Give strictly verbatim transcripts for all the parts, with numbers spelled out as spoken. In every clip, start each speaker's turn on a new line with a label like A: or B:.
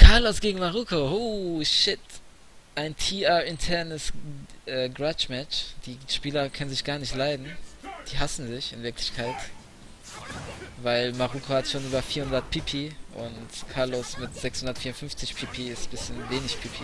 A: Carlos gegen Maruko. Oh, shit. Ein T R-internes äh, Grudge-Match. Die Spieler können sich gar nicht leiden. Die hassen sich in Wirklichkeit. Weil Maruko hat schon über vierhundert P P und Carlos mit sechshundertvierundfünfzig P P ist ein bisschen wenig P P.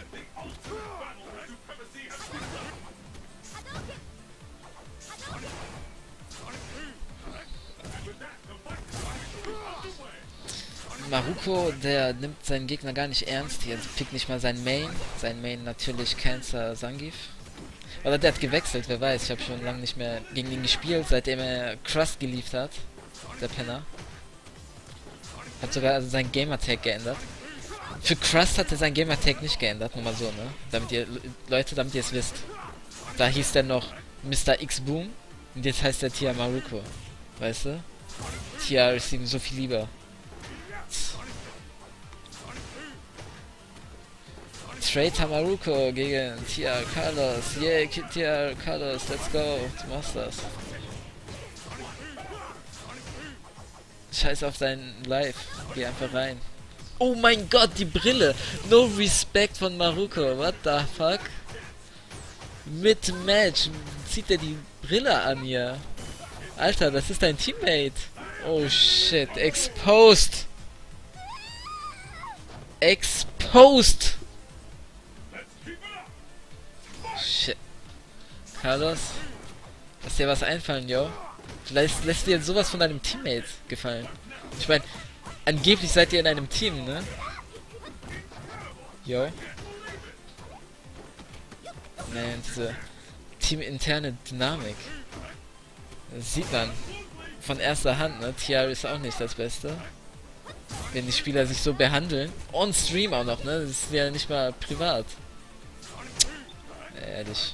A: Maruko, der nimmt seinen Gegner gar nicht ernst. Hier pickt nicht mal sein Main. Sein Main natürlich Cancer Zangief. Oder der hat gewechselt, wer weiß. Ich habe schon lange nicht mehr gegen ihn gespielt, seitdem er Crust geliefert hat. Der Penner. Hat sogar also sein Gamertag geändert. Für Crust hat er sein Gamertag nicht geändert, nur mal so, ne? Damit ihr, Leute, damit ihr es wisst. Da hieß der noch Mister X Boom und jetzt heißt der Tia Maruko. Weißt du? Tia ist ihm so viel lieber. Traitor Maruko gegen T R Carlos. Yeah, T R Carlos, let's go. Du machst das. Scheiß auf dein Live. Geh einfach rein. Oh mein Gott, die Brille. No respect von Maruko. What the fuck? Mit Match zieht er die Brille an hier. Alter, das ist dein Teammate. Oh shit. Exposed. Exposed. Shit. Carlos, lass dir was einfallen, yo. Vielleicht lässt dir sowas von deinem Teammate gefallen. Ich meine, angeblich seid ihr in einem Team, ne? Yo. Nein, diese teaminterne Dynamik. Das sieht man von erster Hand, ne? T R ist auch nicht das Beste. Wenn die Spieler sich so behandeln. On Stream auch noch, ne? Das ist ja nicht mal privat. Ehrlich.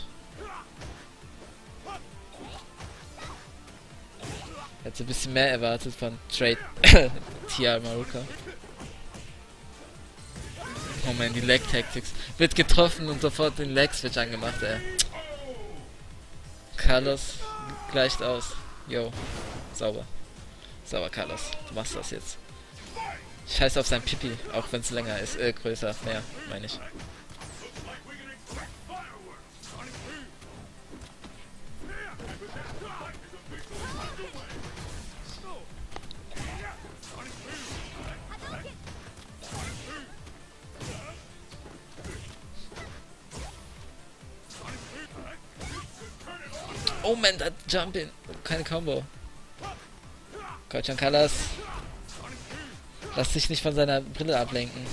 A: Hätte ein bisschen mehr erwartet von Trade T R Maruko. Oh man, die Leg Tactics. Wird getroffen und sofort den Leg Switch angemacht, ey. Carlos gleicht aus. Yo. Sauber. Sauber, Carlos. Du machst das jetzt. Scheiß auf sein Pipi, auch wenn es länger ist. Äh, größer. Mehr, meine ich. Oh man, das Jumping. Keine Combo. Gott schon, Carlos. Lass dich nicht von seiner Brille ablenken.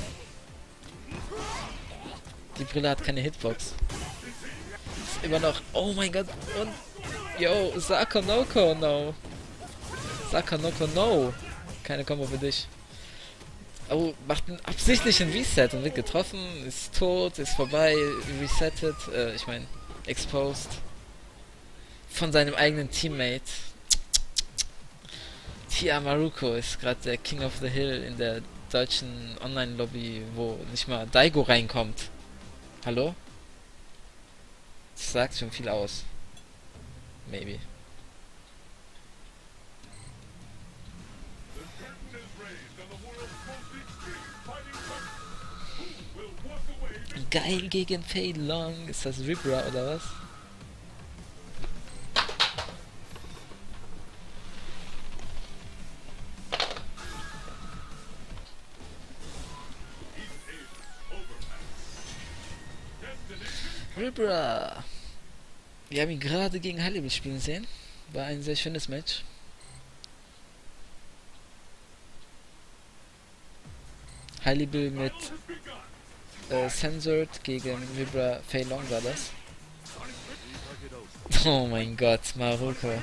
A: Die Brille hat keine Hitbox. Ist immer noch. Oh mein Gott. Und. Yo, Sakonoko, no. Sakonoko, no. Keine Combo für dich. Oh, macht einen absichtlichen Reset und wird getroffen. Ist tot, ist vorbei, resettet. Äh, ich meine, exposed. Von seinem eigenen Teammate. T R Maruko ist gerade der King of the Hill in der deutschen Online-Lobby, wo nicht mal Daigo reinkommt. Hallo? Das sagt schon viel aus. Maybe. Geil gegen Fei Long. Ist das Ribra oder was? Ribra. Wir haben ihn gerade gegen Hallible spielen sehen. War ein sehr schönes Match. Hallible mit äh, Censored gegen Ribra Fei Long war das. Oh mein Gott, Maruko.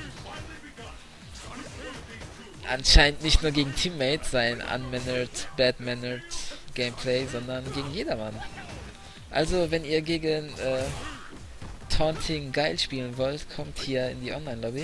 A: Anscheinend nicht nur gegen Teammates sein unmannered, bad-mannered Gameplay, sondern gegen jedermann. Also, wenn ihr gegen äh, Taunting geil spielen wollt, kommt hier in die Online-Lobby.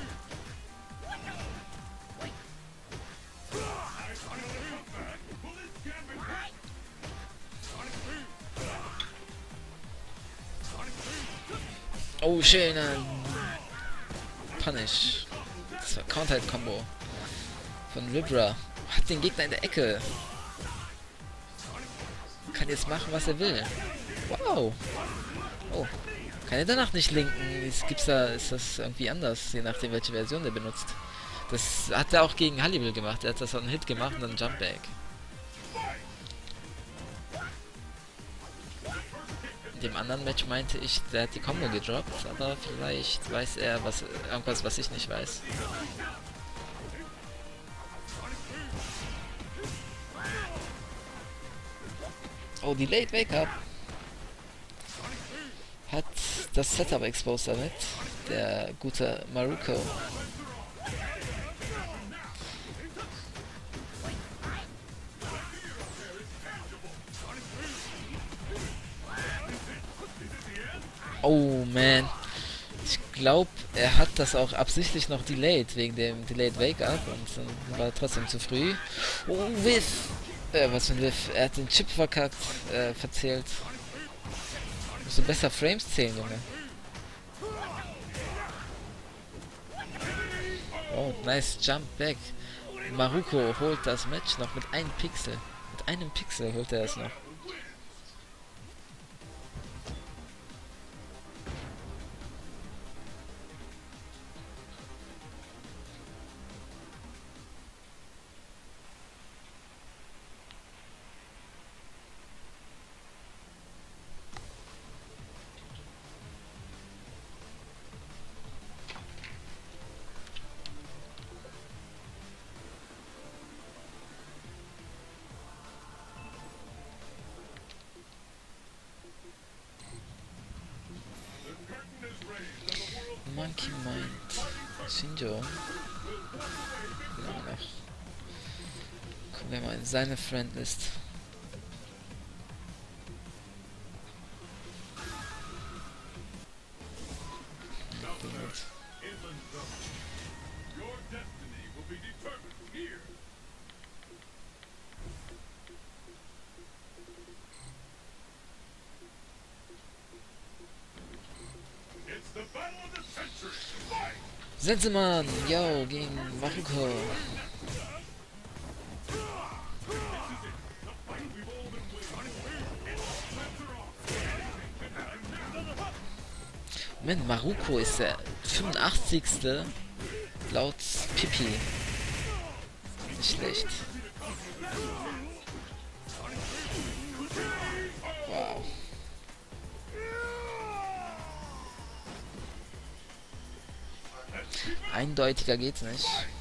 A: Oh, schöner Punish. Das war Counter-Combo von Ribra. Hat den Gegner in der Ecke. kann jetzt machen, was er will. Wow. Oh. Kann er danach nicht linken? Ist, gibt's da, ist das irgendwie anders, je nachdem, welche Version der benutzt. Das hat er auch gegen Halliwell gemacht. Er hat das auch einen Hit gemacht und dann Jumpback. In dem anderen Match meinte ich, der hat die Combo gedroppt, aber vielleicht weiß er was, irgendwas, was ich nicht weiß. Oh, Delayed Wake-Up hat das Setup exposed damit, der gute Maruko. Oh man, ich glaube, er hat das auch absichtlich noch delayed, wegen dem Delayed Wake-Up und dann war trotzdem zu früh. Oh, Whiff! Äh, was für ein Whiff? Er hat den Chip verkackt, äh, verzählt. Musst du besser Frames zählen, Junge. Oh, nice Jump Back. Maruko holt das Match noch mit einem Pixel. Mit einem Pixel holt er es noch. Monkey Mind. Shinjo. Genau noch. Gucken wir mal in seine Friendlist. Sensemann, yo, gegen Maruko. Moment, Maruko ist der fünfundachtzigste laut Pipi. Nicht schlecht. Wow. Eindeutiger geht's nicht.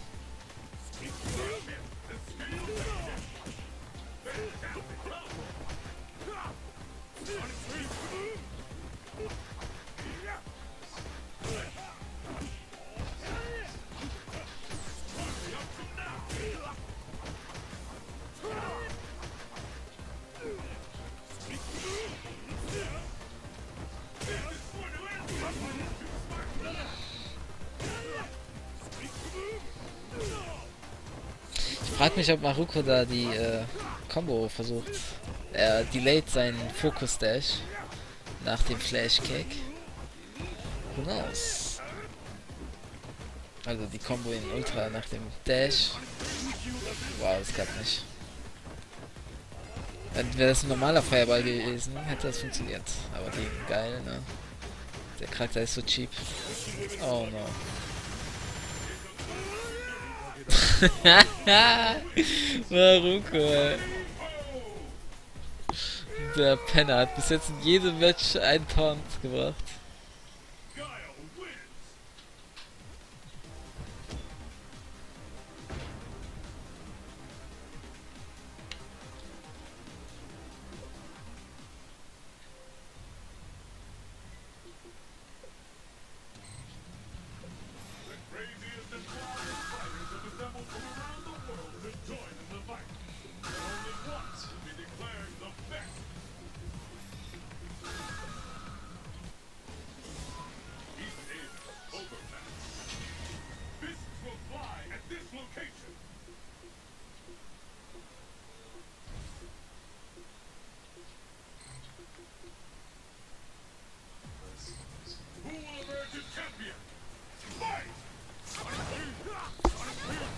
A: Ich frag mich, ob Maruko da die äh, Combo versucht. Er delayt seinen Focus Dash nach dem Flash Kick. Who knows? Also die Combo in Ultra nach dem Dash. Wow, das klappt nicht. Wäre das ein normaler Feuerball gewesen, hätte das funktioniert. Aber die geil, ne? Der Charakter ist so cheap. Oh no. Maruko, ey. Der Penner hat bis jetzt in jedem Match einen Taunt gebracht.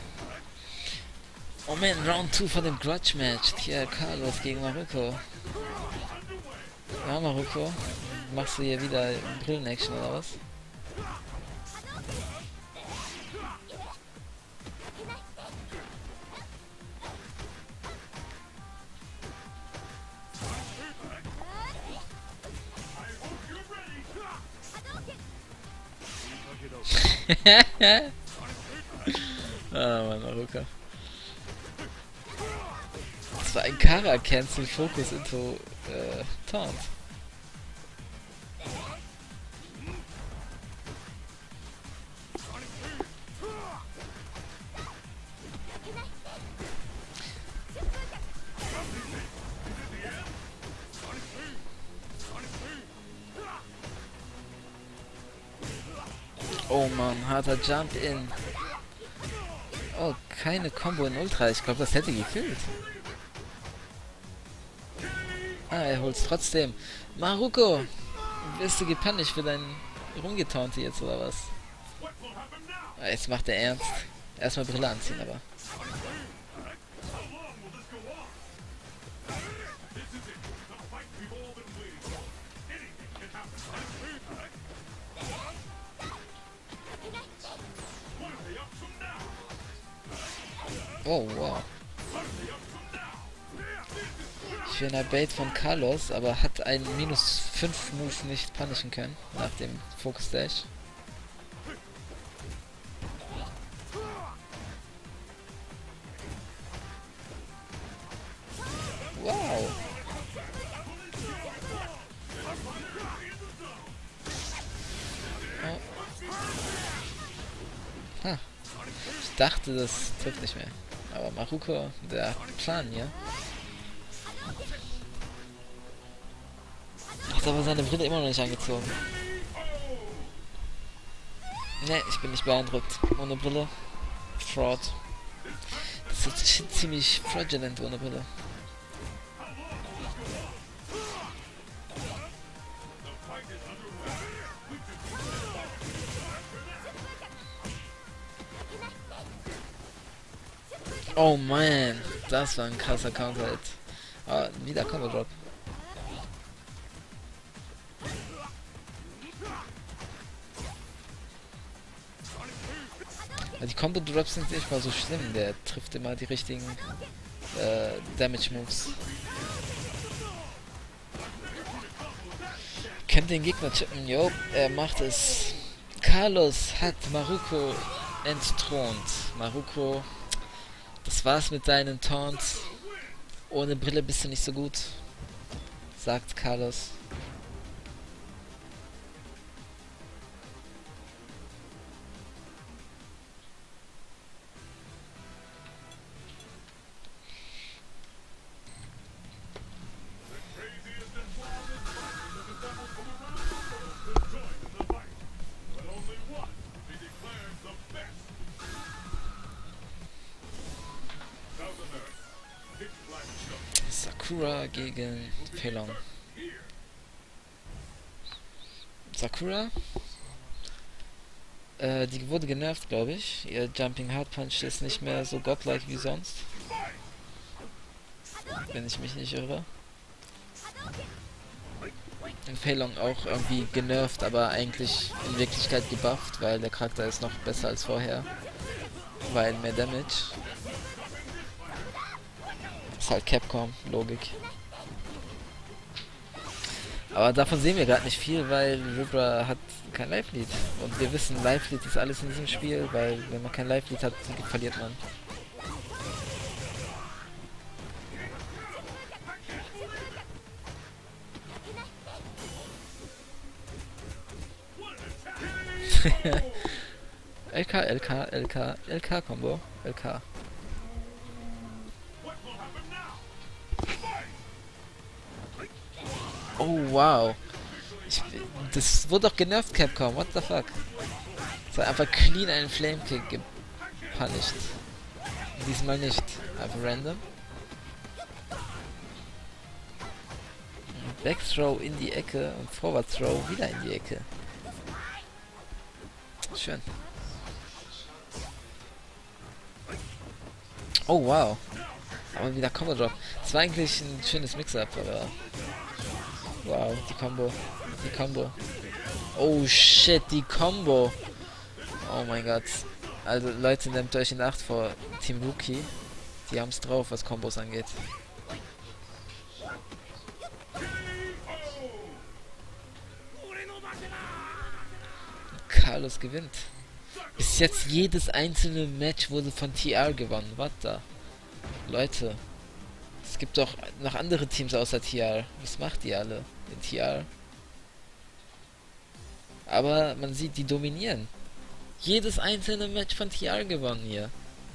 A: Moment, Round zwei von dem Grudge Match. Hier Carlos gegen Maruko. Ja, Maruko. Machst du hier wieder Brillen-Action oder was? Ah, Mann, Maruka. Das war ein Kara-Cancel Focus into äh, Taunt. Oh Mann, harter Jump in. Oh, keine Combo in Ultra. Ich glaube, das hätte gekillt. Ah, er holt's trotzdem. Maruko! Wirst du gepunished für deinen Rumgetaunte jetzt, oder was? Ah, jetzt macht er ernst. Erstmal Brille anziehen, aber. Oh, wow. Schöner Bait von Carlos, aber hat einen minus fünf Move nicht punishen können nach dem Focus Dash. Wow. Oh. Ha. Ich dachte, das trifft nicht mehr. Aber Maruko, der Plan hier. Hat aber seine Brille immer noch nicht angezogen. Ne, ich bin nicht beeindruckt. Ohne Brille. Fraud. Das ist ziemlich fraudulent ohne Brille. Oh man, das war ein krasser Counter-Hit. Ah, wieder Combo-Drop. Die Combo-Drops sind nicht mal so schlimm, der trifft immer die richtigen äh, Damage-Moves. Kennt den Gegner chippen, jo, er macht es. Carlos hat Maruko entthront. Maruko, das war's mit deinen Taunts. Ohne Brille bist du nicht so gut, sagt Carlos. Sakura gegen Pelon. Sakura? Äh, die wurde genervt, glaube ich. Ihr Jumping Hard Punch ist nicht mehr so godlike wie sonst. Wenn ich mich nicht irre. Und Pelon auch irgendwie genervt, aber eigentlich in Wirklichkeit gebufft, weil der Charakter ist noch besser als vorher. Weil mehr Damage. Ist halt Capcom, Logik. Aber davon sehen wir gerade nicht viel, weil Vibra hat kein Live-Lead. Und wir wissen, Live-Lead ist alles in diesem Spiel, weil wenn man kein Live-Lead hat, verliert man. L K, L K, L K, L K-Kombo, L K. Oh, wow. Ich, das wurde doch genervt, Capcom. What the fuck? Es hat einfach clean einen Flame Kick gepunished. Diesmal nicht. Einfach random. Back Throw in die Ecke und Forward Throw wieder in die Ecke. Schön. Oh, wow. Aber wieder Combo Drop. Das war eigentlich ein schönes Mix-Up, aber Wow, die Combo. Die Combo. Oh shit, die Combo. Oh mein Gott. Also Leute, nehmt euch in Acht vor Team Rookie. Die haben es drauf, was Kombos angeht. Carlos gewinnt. Bis jetzt jedes einzelne Match wurde von T R gewonnen. Was da? Leute. Es gibt doch noch andere Teams außer T R. Was macht die alle? Den T R. Aber man sieht, die dominieren. Jedes einzelne Match von T R gewonnen hier.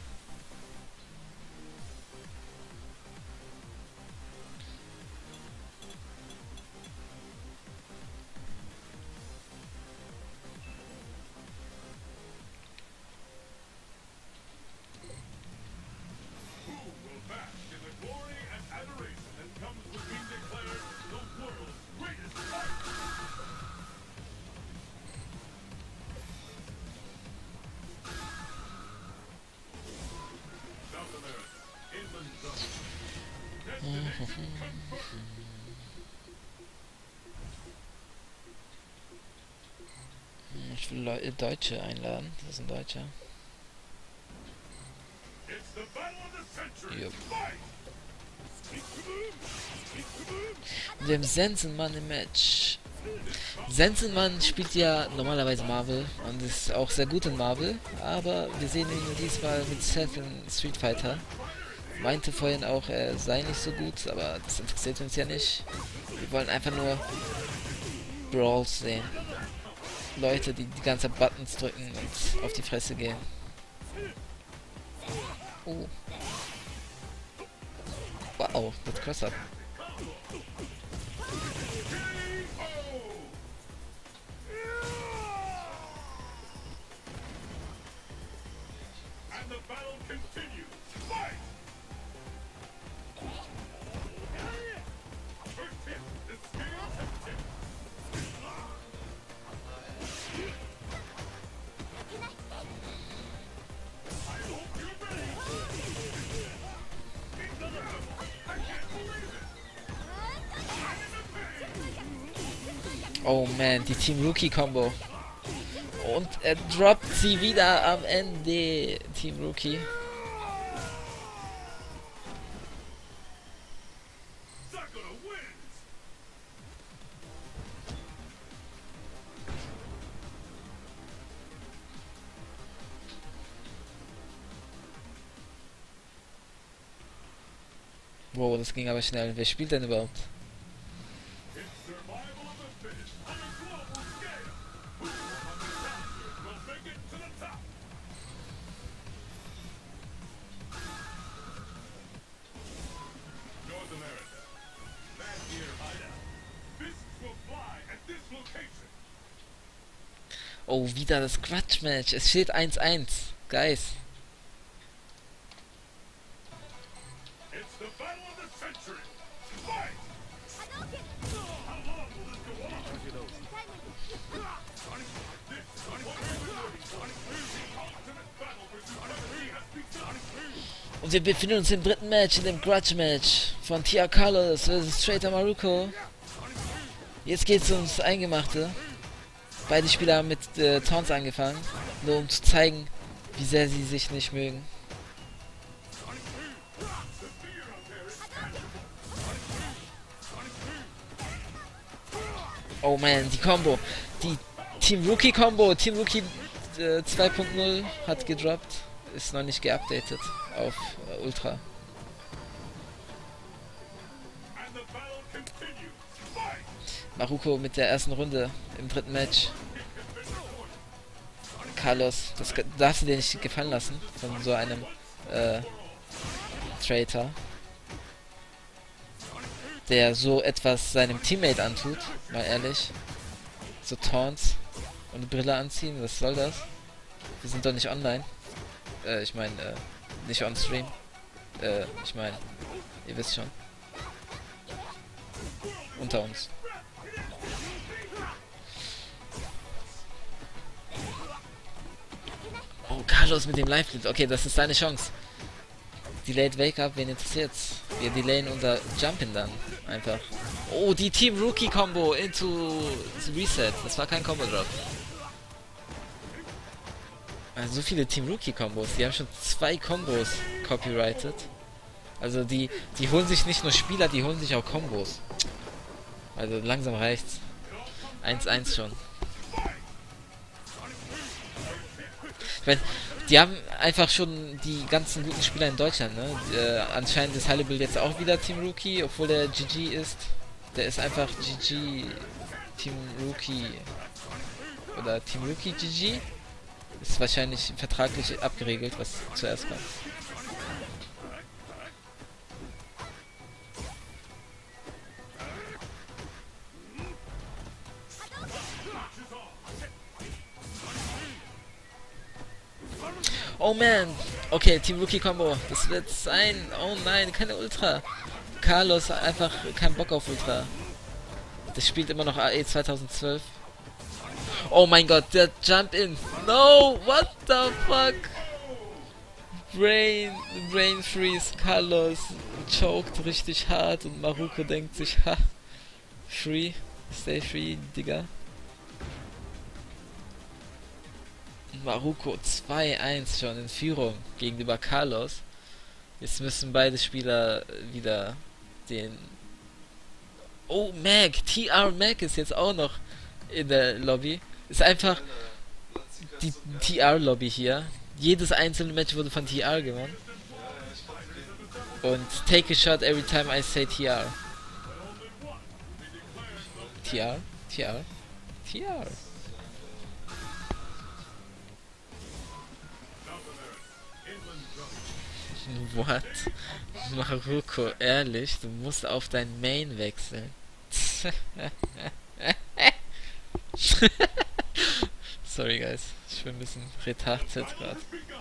A: Ich will Leute, Deutsche einladen. Das ist ein Deutscher. Jupp. Und wir haben Sensenmann im Match. Sensenmann spielt ja normalerweise Marvel und ist auch sehr gut in Marvel, aber wir sehen ihn diesmal mit Seth in Street Fighter. Meinte vorhin auch, er sei nicht so gut, aber das interessiert uns ja nicht. Wir wollen einfach nur Brawls sehen. Leute, die die ganze Zeit Buttons drücken und auf die Fresse gehen. Oh. Wow, mit Cross-Up. Oh man, die Team Rookie Combo. Und er droppt sie wieder am Ende. Team Rookie. Wow, das ging aber schnell. Wer spielt denn überhaupt? Oh, wieder das Quatsch-Match. Es steht eins eins. Guys. Und wir befinden uns im dritten Match, in dem Grudge-Match von Tia Carlos versus Traitor Maruko. Jetzt geht's ums Eingemachte. Beide Spieler haben mit äh, Taunts angefangen, nur um zu zeigen, wie sehr sie sich nicht mögen. Oh man, die Combo. Die Team Rookie Combo. Team Rookie äh, zwei Punkt null hat gedroppt. Ist noch nicht geupdatet auf äh, Ultra. Maruko mit der ersten Runde im dritten Match. Carlos, das darfst du dir nicht gefallen lassen von so einem äh, Traitor, der so etwas seinem Teammate antut, mal ehrlich. So Taunts und eine Brille anziehen, was soll das? Wir sind doch nicht online. Äh, ich meine, äh, nicht on stream. Äh, ich meine, ihr wisst schon. Unter uns. Oh, Carlos mit dem Live-Lead. Okay, das ist seine Chance. Delayed Wake Up, wen interessiert's? Wir delayen unser Jumpin dann einfach. Oh, die Team Rookie Combo into Reset. Das war kein Combo Drop. Also so viele Team Rookie Kombos. Die haben schon zwei Kombos copyrighted. Also die, die holen sich nicht nur Spieler, die holen sich auch Kombos. Also langsam reicht's. eins eins schon. Ich mein, die haben einfach schon die ganzen guten Spieler in Deutschland, ne? Äh, anscheinend ist Hallebild jetzt auch wieder Team Rookie, obwohl der G G ist. Der ist einfach G G Team Rookie oder Team Rookie G G. Ist wahrscheinlich vertraglich abgeregelt, was zuerst kam. Oh man, okay, Team Rookie Combo, das wird sein. Oh nein, keine Ultra. Carlos hat einfach keinen Bock auf Ultra. Das spielt immer noch A E zweitausendzwölf. Oh mein Gott, der Jump in. No, what the fuck? Brain, Brain Freeze, Carlos choked richtig hart und Maruko denkt sich, ha, free, stay free, Digga. Maruko zwei eins schon in Führung gegenüber Carlos. Jetzt müssen beide Spieler wieder den... Oh, Mac! T R Mac ist jetzt auch noch in der Lobby. Ist einfach die T R-Lobby hier. Jedes einzelne Match wurde von T R gewonnen. Und take a shot every time I say T R. T R? T R? T R? What? Maruko, ehrlich, du musst auf dein Main wechseln. Sorry guys, ich bin ein bisschen retarded gerade.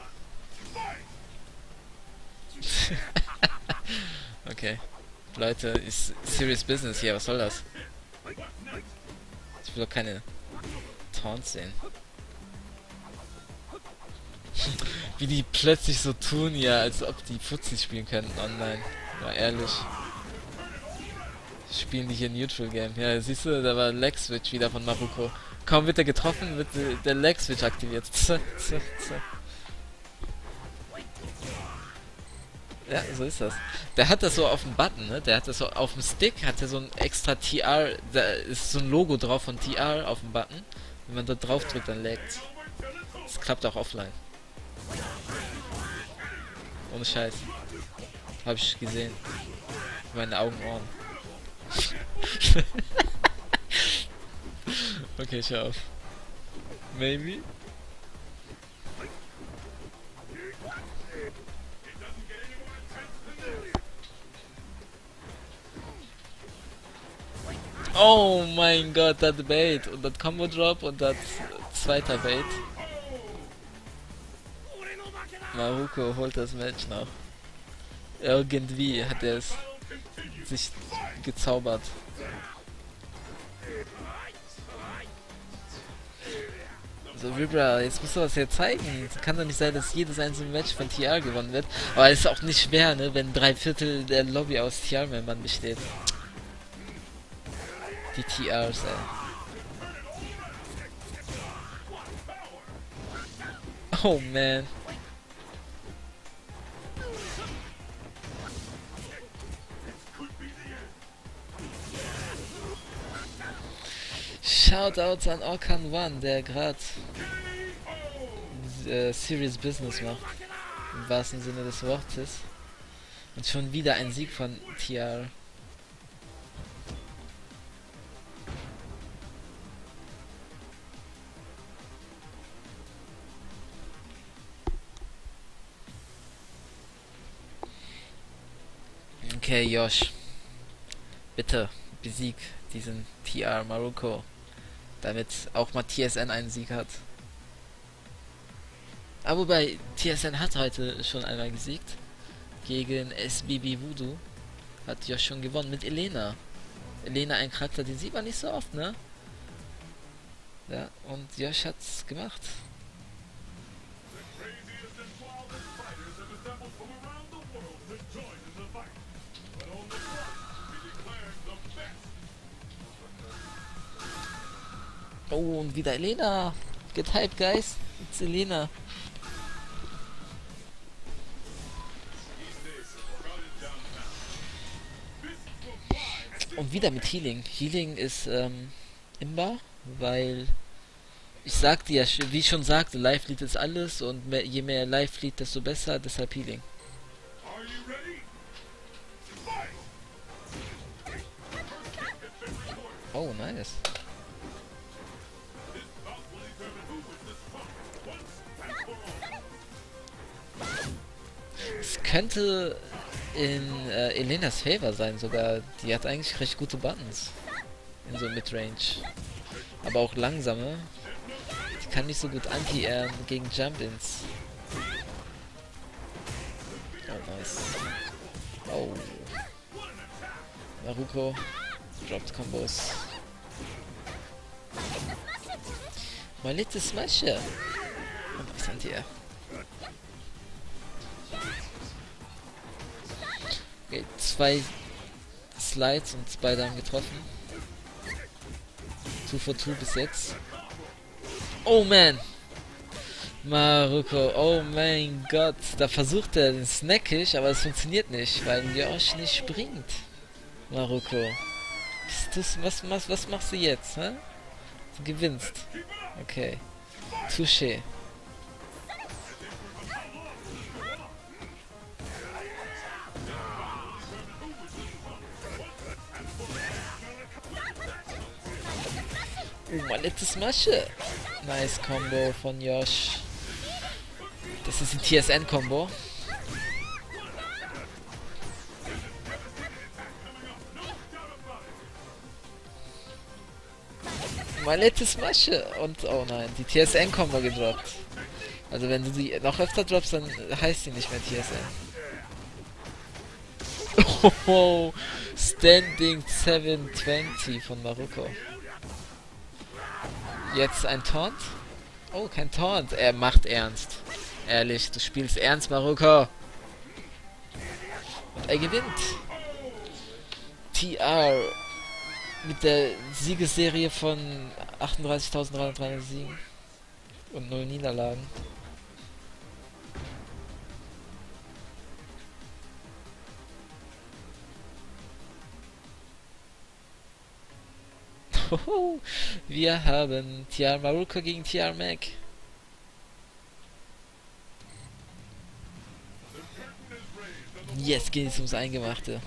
A: Okay, Leute, ist serious business hier, was soll das? Ich will doch keine Taunts sehen. Wie die plötzlich so tun, ja, als ob die Fuzzi spielen könnten online. Mal ehrlich. Spielen die hier Neutral Game. Ja, siehst du, da war Leg Switch wieder von Maruko. Kaum wird er getroffen, wird der Leg Switch aktiviert. Z, z, z. Ja, so ist das. Der hat das so auf dem Button, ne? Der hat das so auf dem Stick, hat er so ein extra T R, da ist so ein Logo drauf von T R auf dem Button. Wenn man da drauf drückt, dann laggt. Das klappt auch offline. Ohne Scheiß. Hab ich gesehen. Meine Augen, Ohren. Okay, schau auf. Maybe? Oh mein Gott, das Bait. Und das Combo Drop und das zweiter Bait. Maruko holt das Match noch. Irgendwie hat er es sich gezaubert. So, Ribra, jetzt musst du was hier zeigen. Kann doch nicht sein, dass jedes einzelne Match von T R gewonnen wird. Aber es ist auch nicht schwer, ne, wenn drei Viertel der Lobby aus T R-Membern besteht. Die T Rs, ey. Oh man. Shoutouts an Orkan One, der gerade äh, Serious Business macht. Im wahrsten Sinne des Wortes. Und schon wieder ein Sieg von T R. Okay, Josh. Bitte besieg diesen T R Maruko. Damit auch mal T S N einen Sieg hat. Aber wobei, T S N hat heute schon einmal gesiegt. Gegen S B B Voodoo. Hat Josh schon gewonnen mit Elena. Elena, ein Charakter, den sieht man nicht so oft, ne? Ja, und Josh hat's gemacht. Oh, und wieder Elena. Get hype, guys. It's Elena. Und wieder mit Healing. Healing ist ähm, imbar, weil ich sagte ja, wie ich schon sagte, Live Lead ist alles und mehr, je mehr Live Lead, desto besser, deshalb Healing. Oh, nice. Es könnte in äh, Elenas Favor sein sogar. Die hat eigentlich recht gute Buttons. In so Midrange. Aber auch langsame. Die kann nicht so gut anti-airen gegen Jump-Ins. Oh, nice. Oh. Maruko. Dropped Combos. My little Smasher. Und was anti-air. Okay, zwei Slides und beide haben getroffen. zwei for zwei bis jetzt. Oh man! Maruko, oh mein Gott. Da versucht er den Snackish, aber es funktioniert nicht, weil Yosh nicht springt. Maruko. Was, was, was, was machst du jetzt, hä? Du gewinnst. Okay. Touché. Oh, mein letztes Masche. Nice Combo von Yosh. Das ist ein T S N-Combo. Mein letztes Masche. Und, oh nein, die T S N-Combo gedroppt. Also wenn du die noch öfter droppst, dann heißt die nicht mehr T S N. Oh, Standing sieben zwanzig von Maruko. Jetzt ein Taunt? Oh, kein Taunt. Er macht ernst. Ehrlich, du spielst ernst, Maruko. Und er gewinnt. T R mit der Siegesserie von achtunddreißigtausenddreihundertdreiundneunzig Siegen und null Niederlagen. Wir haben T R Maruko gegen T R Mac. Jetzt geht es ums Eingemachte.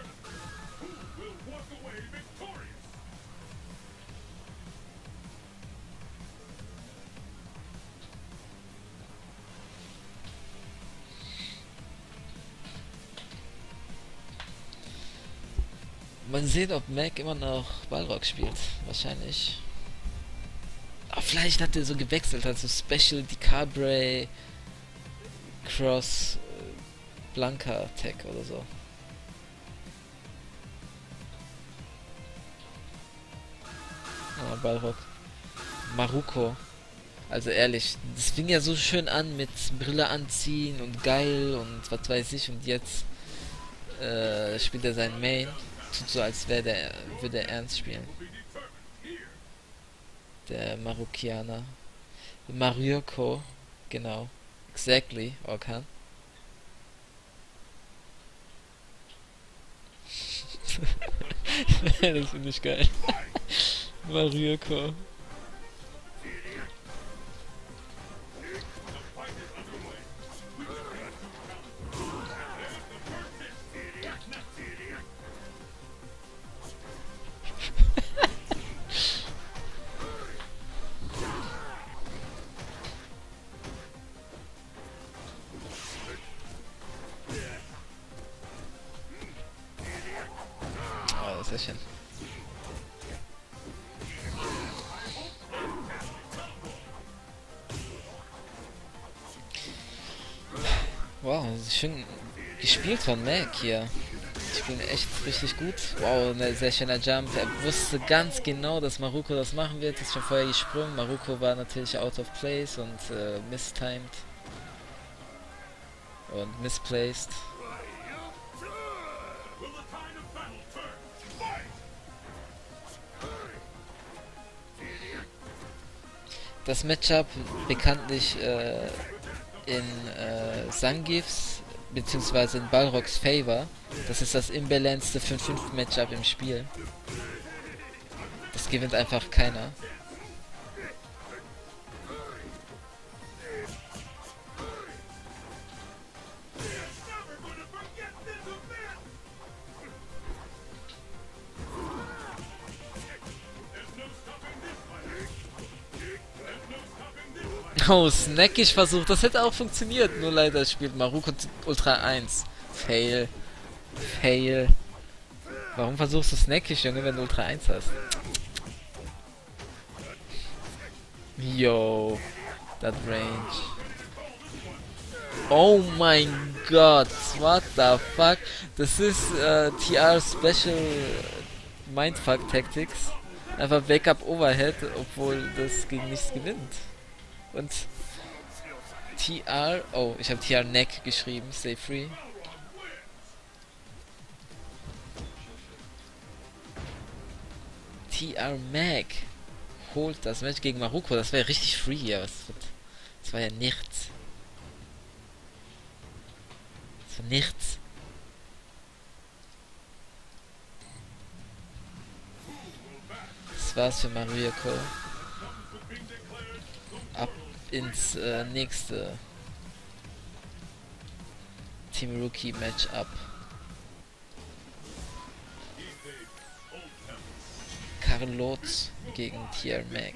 A: Mal sehen, ob Mac immer noch Balrog spielt. Wahrscheinlich. Aber vielleicht hat er so gewechselt, also Special Decabre Cross äh, Blanca Tech oder so. Ah, Balrog. Maruko. Also ehrlich, das fing ja so schön an mit Brille anziehen und geil und was weiß ich, und jetzt äh, spielt er sein Main. Tut so, als wäre der, würde er ernst spielen. Der Marukianer. Maruko, genau. Exactly, Orkan. Das finde ich geil. Maruko. Oh, sehr schön. Wow, schön gespielt von Mac hier. Ich bin echt richtig gut. Wow, ein sehr schöner Jump. Er wusste ganz genau, dass Maruko das machen wird. Ist schon vorher gesprungen. Maruko war natürlich out of place und äh, mistimed. Und misplaced. das Matchup bekanntlich äh, in äh, Zangiefs beziehungsweise in Balrogs Favor. Das ist das imbalanced fünf fünf Matchup im Spiel. Das gewinnt einfach keiner. Oh, snackig versucht. Das hätte auch funktioniert. Nur leider spielt Maruko Ultra eins. Fail. Fail. Warum versuchst du snackig, Junge, wenn du Ultra eins hast? Yo. That range. Oh mein Gott. What the fuck? Das ist äh, T R Special Mindfuck Tactics. Einfach Backup Overhead, obwohl das gegen nichts gewinnt. Und T R, oh, ich habe T R Neck geschrieben, stay free. T R Mac holt das Match gegen Maruko, das wäre richtig free hier. Was, das war ja nichts. Das war nichts. Das war's für Maruko. Ab ins äh, nächste Team Rookie Matchup. Carlotz gegen T R Mac.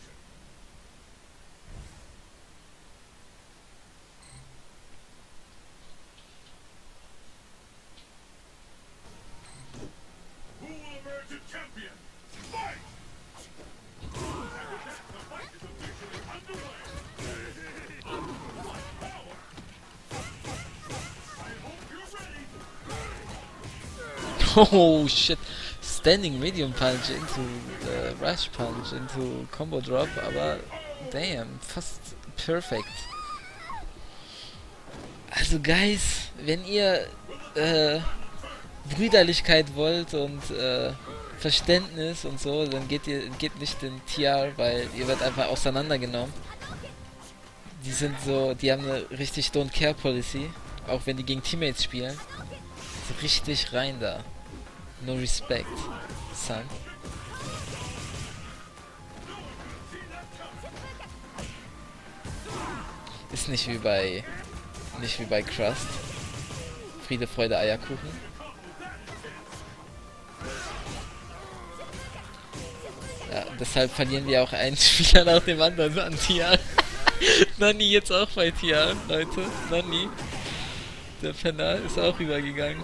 A: Oh shit. Standing medium punch into uh, rush punch into combo drop, aber damn, fast perfekt. Also guys, wenn ihr äh, Brüderlichkeit wollt und äh, Verständnis und so, dann geht ihr geht nicht in T R, weil ihr werdet einfach auseinandergenommen. Die sind so, die haben eine richtig Don't Care Policy, auch wenn die gegen Teammates spielen. So richtig rein da. No respect, son. Ist nicht wie bei nicht wie bei Crust. Friede, Freude, Eierkuchen. Ja, deshalb verlieren wir auch einen Spieler nach dem anderen an T R. Nani jetzt auch bei T R, Leute. Nani. Der Penner ist auch rübergegangen.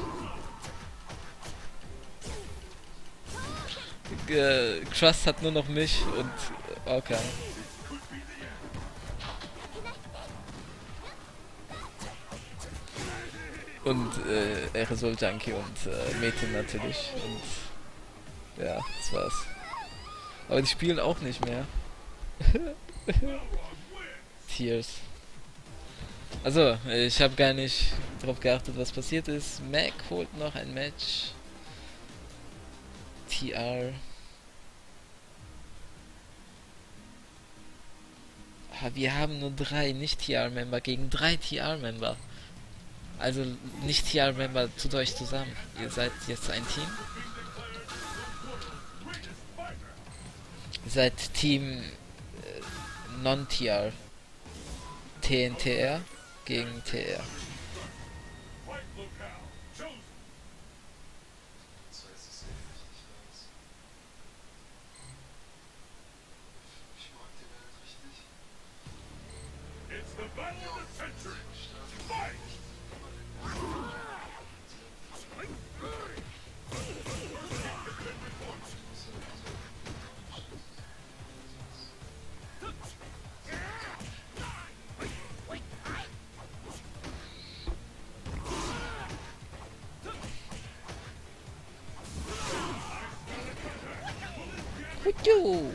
A: Äh, Crust hat nur noch mich und okay. Und äh, Aerosol Junkie und äh, Mädchen natürlich. Und ja, das war's. Aber die spielen auch nicht mehr. Tears. Also, ich habe gar nicht darauf geachtet, was passiert ist. Mac holt noch ein Match. T R. Ah, wir haben nur drei Nicht-T R-Member gegen drei T R-Member. Also Nicht-T R-Member, tut euch zusammen. Ihr seid jetzt ein Team. Ihr seid Team äh, Non-T R. T N T R gegen T R. Huju.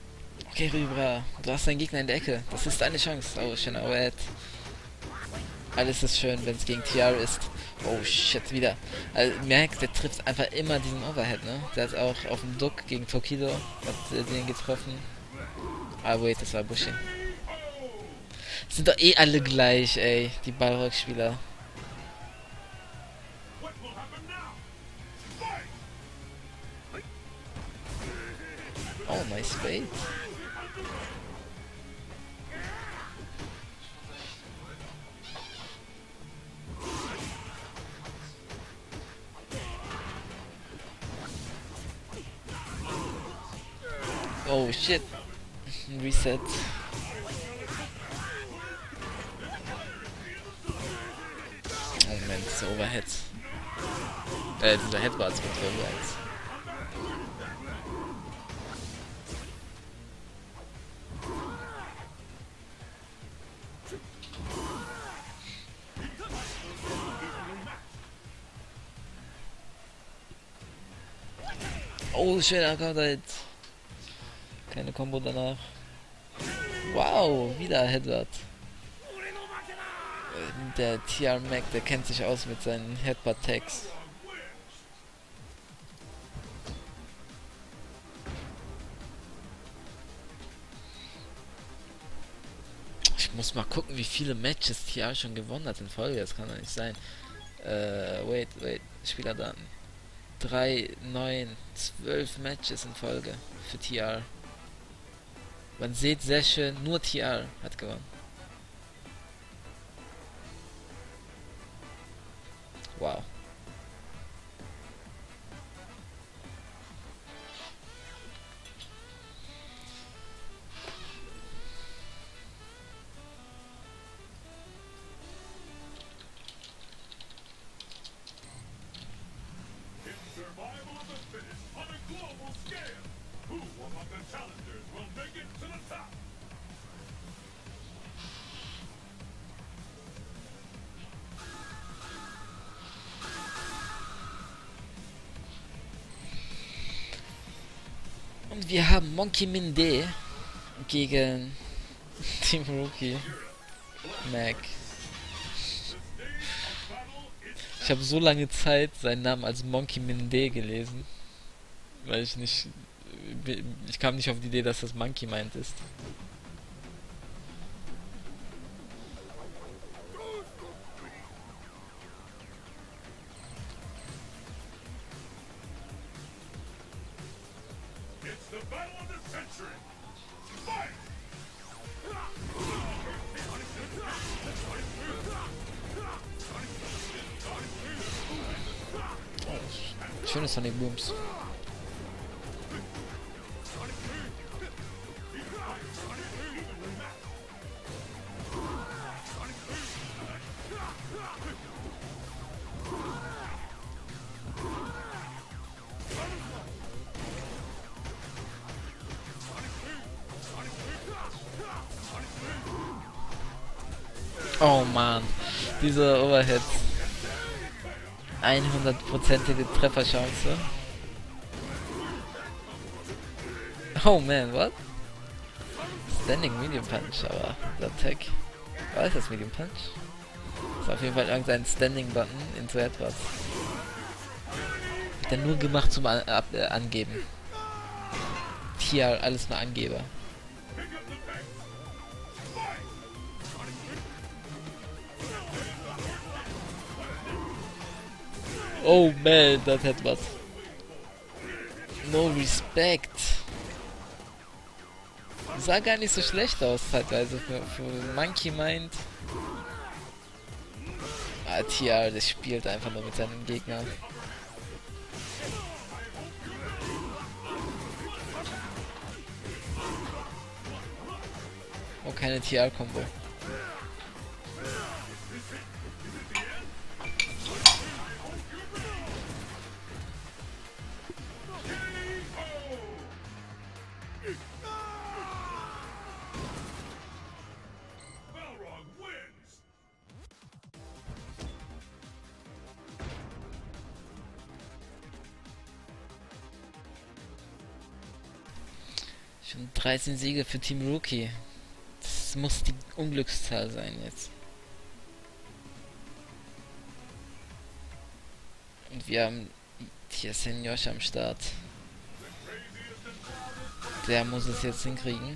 A: Okay, Rübra, du hast deinen Gegner in der Ecke. Das ist deine Chance. Oh, schöner Red. Alles ist schön, wenn es gegen T R ist. Oh shit, wieder. Also, merkt, der trifft einfach immer diesen Overhead, ne? Der hat auch auf dem Duck gegen Tokido hat äh, den getroffen. Ah, wait, das war Bushin. Sind doch eh alle gleich, ey, die Balrog-Spieler. Oh, nice bait. Oh shit. Reset. Oh Moment, diese Overheads. Äh, dieser Headbars mit Overheads. Oh, schöner Counter jetzt. Keine Combo danach. Wow, wieder Headbutt. Der T R Mac, der kennt sich aus mit seinen Headbutt-Tags. Ich muss mal gucken, wie viele Matches T R schon gewonnen hat in Folge. Das kann doch nicht sein. Äh, wait, wait. Spielerdaten. drei, neun, zwölf Matches in Folge für T R. Man sieht sehr schön, nur T R hat gewonnen. Wow. Und wir haben Monkey Minde gegen Team Rookie Mac. Ich habe so lange Zeit seinen Namen als Monkey Minde gelesen, weil ich nicht, ich kam nicht auf die Idee, dass das Monkey meint ist. Schöne Sonic Booms. Oh man, diese Overheads. hundertprozentige Trefferchance. Oh man, what? Standing Medium Punch, aber der Tag. War das Medium Punch? Das ist auf jeden Fall irgendein Standing Button into etwas. Hat er nur gemacht zum An ab äh, Angeben. Hier alles nur Angeber. Oh man, das hat was. No respect. Sah gar nicht so schlecht aus, teilweise für, für Monkey Mind. Ah, T R, das spielt einfach nur mit seinem Gegner. Oh, keine T R-Kombo. Schon dreizehn Siege für Team Rookie. Das muss die Unglückszahl sein jetzt. Und wir haben hier Senyosh am Start. Der muss es jetzt hinkriegen.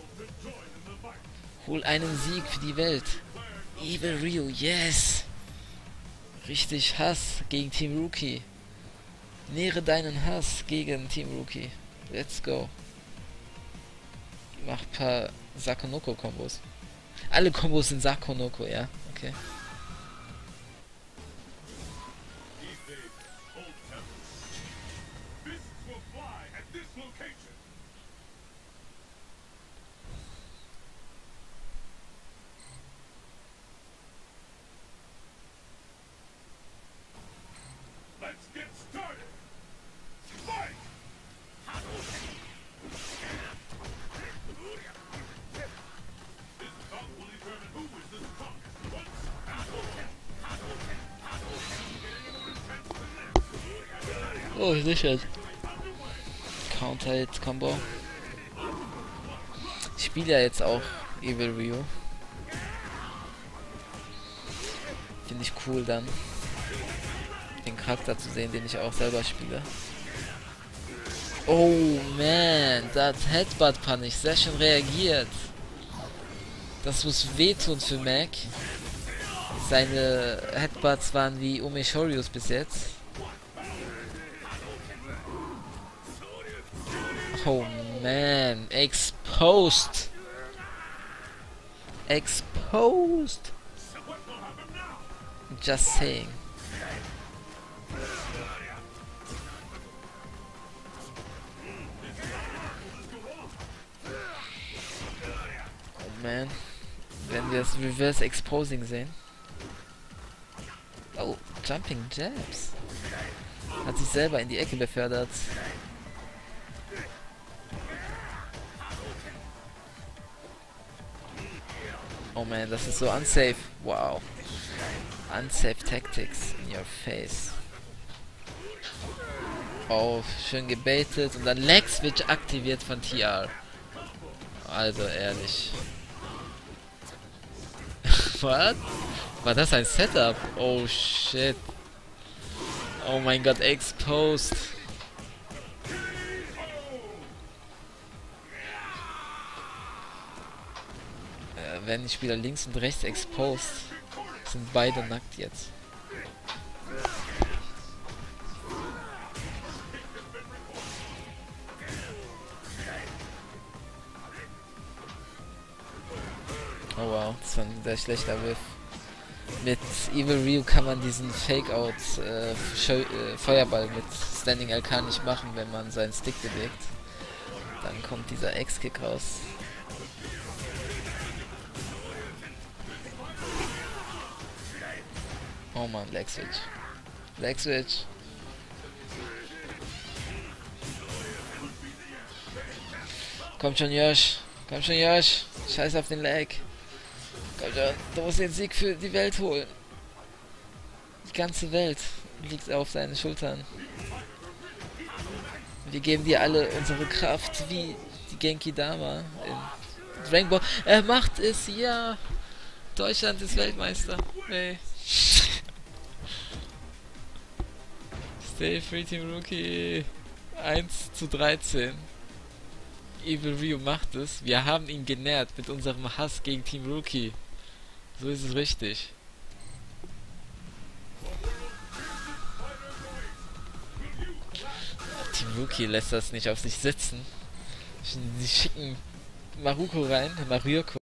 A: Hol einen Sieg für die Welt. Evil Ryu, yes! Richtig Hass gegen Team Rookie. Nähre deinen Hass gegen Team Rookie. Let's go. Mach ein paar Sakonoko-Kombos. Alle Kombos sind Sakonoko, ja. Okay. Oh, sicher. Counter-Hit Combo. Ich spiele ja jetzt auch Evil Ryu. Finde ich cool dann, den Charakter zu sehen, den ich auch selber spiele. Oh man, das Headbutt Punish, sehr schön reagiert. Das muss wehtun für Mac. Seine Headbutts waren wie Umeshorius bis jetzt. Oh man, exposed. Exposed. Just saying. Oh man, wenn wir das Reverse Exposing sehen. Oh, Jumping Jabs. Hat sich selber in die Ecke befördert. Oh man, das ist so unsafe. Wow. Unsafe Tactics in your face. Oh, schön gebaitet und dann Leg Switch aktiviert von T R. Also ehrlich. Was? War das ein Setup? Oh shit. Oh mein Gott, exposed. Äh, wenn die Spieler links und rechts exposed, sind beide nackt jetzt. Oh wow, das war ein sehr schlechter Whiff. Mit Evil Ryu kann man diesen Fake-Out äh, äh, Feuerball mit Standing L K nicht machen, wenn man seinen Stick bewegt. Dann kommt dieser X-Kick raus. Oh man, Leg Switch. Leg Switch. Komm schon, Josh. Komm schon, Josh. Scheiß auf den Leg. Komm schon, du musst den Sieg für die Welt holen. Die ganze Welt liegt auf seinen Schultern. Wir geben dir alle unsere Kraft, wie die Genki Dama in Dragon Ball. Er macht es, ja. Deutschland ist Weltmeister. Hey. Stay free, Team Rookie. eins zu dreizehn. Evil Ryu macht es. Wir haben ihn genährt mit unserem Hass gegen Team Rookie. So ist es richtig. Team Rookie lässt das nicht auf sich sitzen. Sie schicken Maruko rein, Maruko.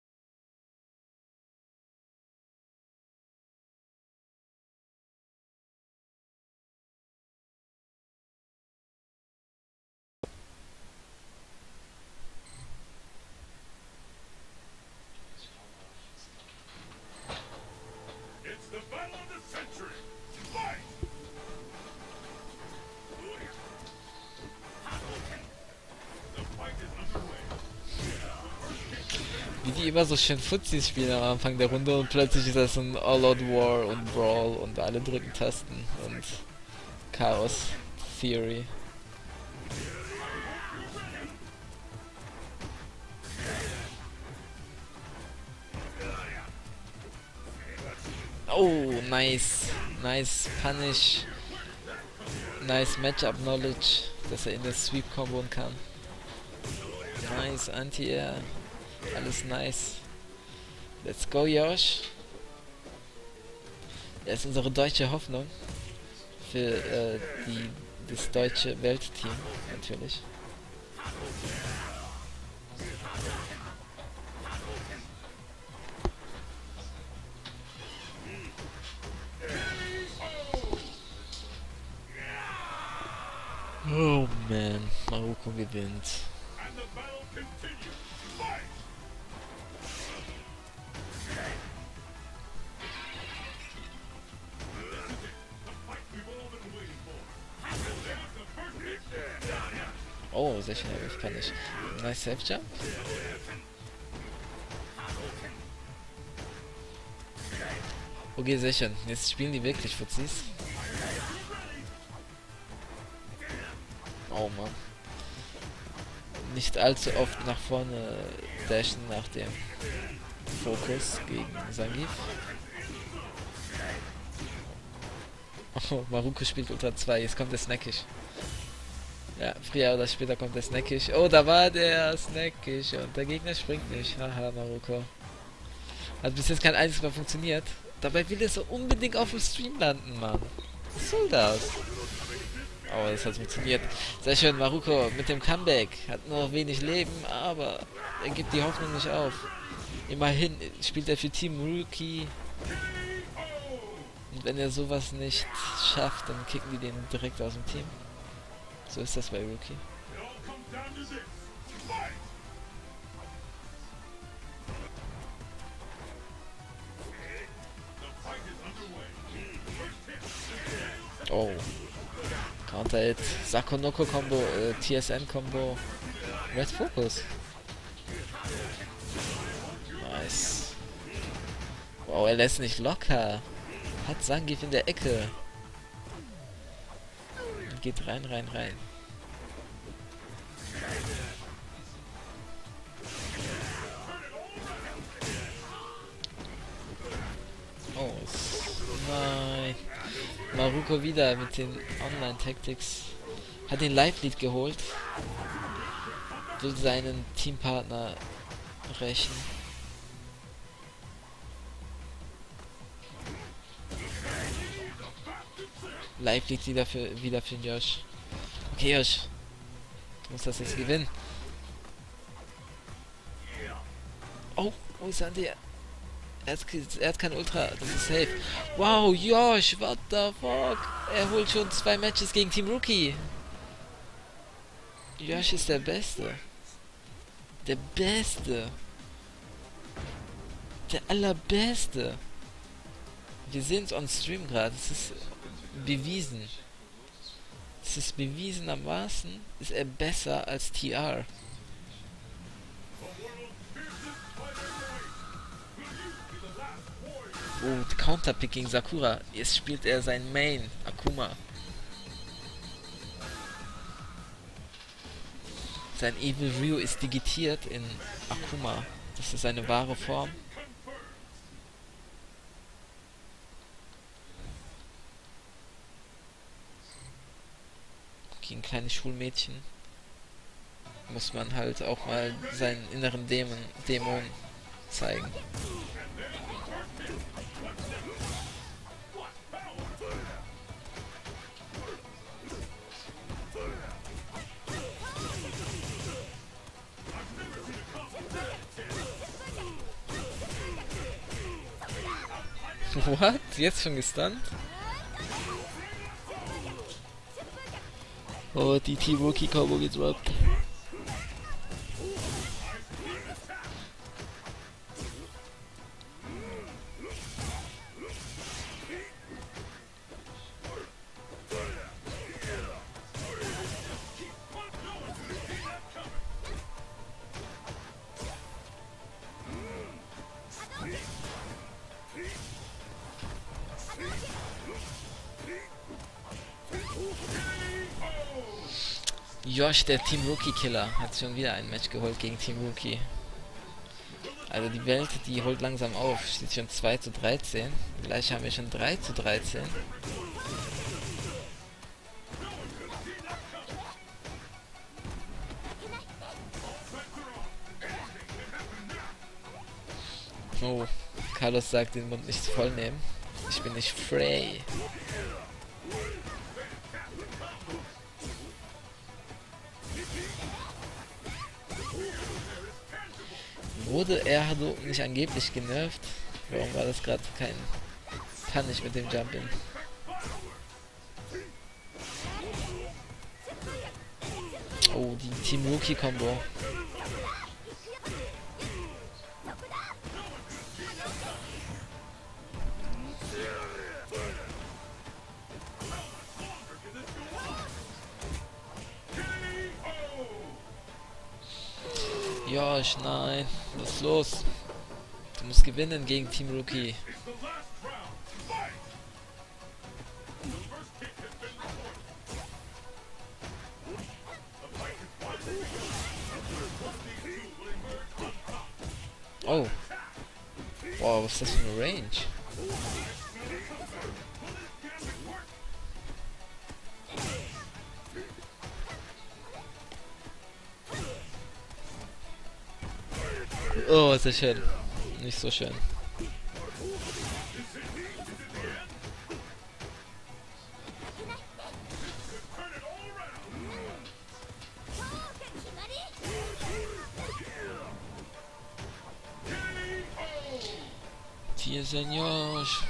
A: Wie die immer so schön Fuzis spielen am Anfang der Runde und plötzlich ist das ein All-Out War und Brawl und alle drücken Tasten und Chaos Theory. Oh, nice. Nice Punish. Nice Matchup Knowledge, dass er in der Sweep kombon kann. Nice Anti-Air. Alles nice. Let's go, Josh. Er ist unsere deutsche Hoffnung. Für äh, die, das deutsche Weltteam, natürlich. Oh man, Marokko gewinnt. Oh, sehr schnell, ich kann nicht. Nice Safe Jump. Okay, sehr schön. Jetzt spielen die wirklich Fuzis. Oh Mann. Nicht allzu oft nach vorne dashen nach dem Fokus gegen Zangief. Oh, Marokko spielt Ultra zwei, jetzt kommt der Snackish. Ja, früher oder später kommt der Snackish. Oh, da war der Snackish und der Gegner springt nicht. Haha, Marokko. Hat bis jetzt kein einziges Mal funktioniert. Dabei will er so unbedingt auf dem Stream landen, Mann. Was soll das? Oh, das hat funktioniert. Sehr schön, Marokko mit dem Comeback. Hat nur wenig Leben, aber er gibt die Hoffnung nicht auf. Immerhin spielt er für Team Rookie. Und wenn er sowas nicht schafft, dann kicken die den direkt aus dem Team. So ist das bei Rookie. Oh. Counter-Hit. Sakonoko-Kombo, äh, T S N-Kombo. Red Focus. Nice. Wow, er lässt nicht locker. Hat Zangief in der Ecke. Geht rein, rein, rein. Oh, nein. Marokko wieder mit den Online-Tactics. Hat den Live-Lead geholt. Will seinen Teampartner rächen. Live-Lead wieder für, wieder für Josh. Okay, Josh. Du musst das jetzt gewinnen. Oh, wo ist er? Der? Er hat, er hat kein Ultra, das ist safe. Wow, Josh, what the fuck? Er holt schon zwei Matches gegen Team Rookie. Josh ist der Beste. Der Beste. Der Allerbeste. Wir sehen es on Stream gerade. Es ist bewiesen. Es ist bewiesenermaßen, ist er besser als T R. Oh, Counterpicking Sakura. Jetzt spielt er sein Main, Akuma. Sein Evil Ryu ist digitiert in Akuma. Das ist seine wahre Form. Gegen kleine Schulmädchen muss man halt auch mal seinen inneren Dämon, Dämon zeigen. What? Jetzt schon gestunt? Oh, die T-Rookie-Combo gedroppt. Josh, der Team Rookie Killer, hat schon wieder ein Match geholt gegen Team Rookie. Also die Welt, die holt langsam auf. Steht schon zwei zu dreizehn. Gleich haben wir schon drei zu dreizehn. Oh, Carlos sagt, den Mund nicht voll nehmen. Ich bin nicht Frey. Wurde er Hadouken nicht angeblich genervt? Warum war das gerade kein Punish mit dem Jump-In? Oh, die Team Rookie Combo. Josh, nein. Was ist los? Du musst gewinnen gegen Team Rookie. Oh. Wow, was ist das für eine Range? Oh, ist das schön. Nicht so schön. Tier Seniors.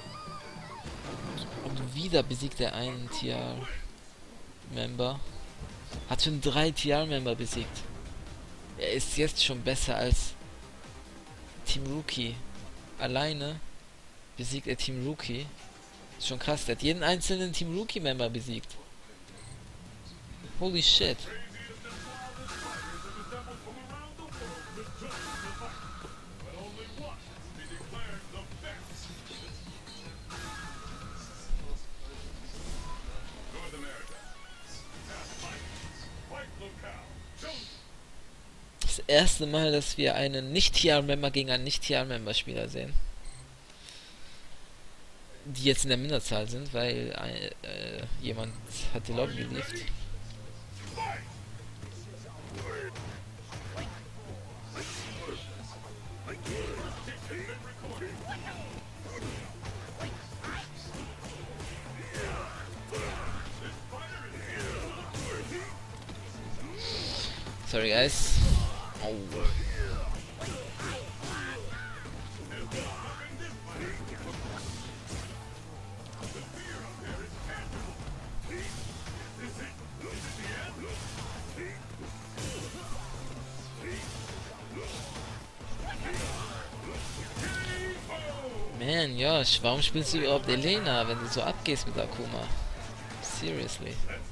A: Und wieder besiegt er einen T R-Member. Hat schon drei T R-Member besiegt. Er ist jetzt schon besser als Team Rookie. Alleine besiegt er Team Rookie. Ist schon krass, der hat jeden einzelnen Team Rookie-Member besiegt. Holy shit. Das erste Mal, dass wir einen Nicht-T R-Member gegen einen Nicht-T R-Member-Spieler sehen. Die jetzt in der Minderzahl sind, weil äh, jemand hat die Lobby geliefert. Sorry guys. Oh. Man, Josh, warum spielst du überhaupt Elena, wenn du so abgehst mit Akuma? Seriously.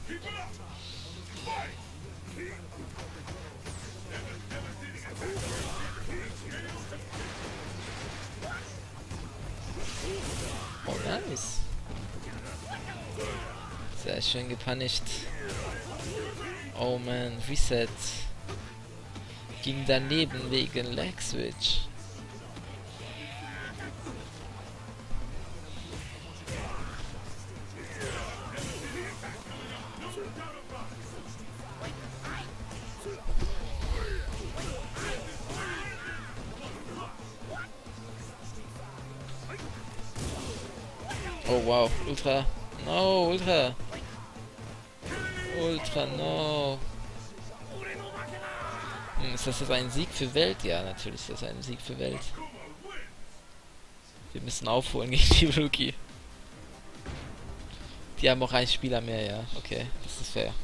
A: Oh, nice. Sehr schön gepunished. Oh man, Reset. Ging daneben wegen Leg Switch. Oh wow, Ultra. No, Ultra. Ultra, no. Hm, ist das jetzt ein Sieg für Welt? Ja, natürlich ist das ein Sieg für Welt. Wir müssen aufholen gegen die Rookie. Die haben auch einen Spieler mehr, ja. Okay, das ist fair.